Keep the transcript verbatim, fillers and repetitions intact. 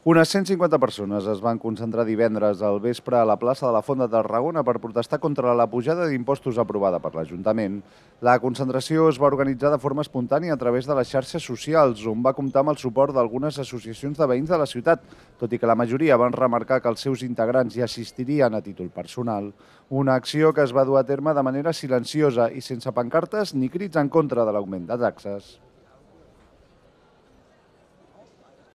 Unes cent cinquanta persones es van concentrar divendres al vespre a la plaça de la Font de Tarragona per protestar contra la pujada d'impostos aprovada per l'Ajuntament. La concentració es va organitzar de forma espontània a través de les xarxes socials, on va comptar amb el suport d'algunes associacions de veïns de la ciutat, tot i que la majoria van remarcar que els seus integrants hi assistirien a títol personal. Una acció que es va dur a terme de manera silenciosa i sense pancartes ni crits en contra de l'augment de taxes.